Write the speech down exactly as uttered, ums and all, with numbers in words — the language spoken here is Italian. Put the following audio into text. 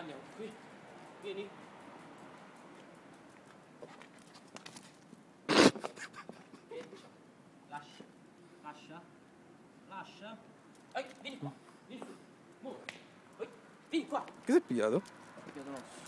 andiamo qui. Vieni. Vieni. Lascia. Lascia. Lascia. Ehi, vieni qua. Vieni su. Muoviti. Ehi, vieni qua. Che si è pigliato? Ho pigliato l'osso.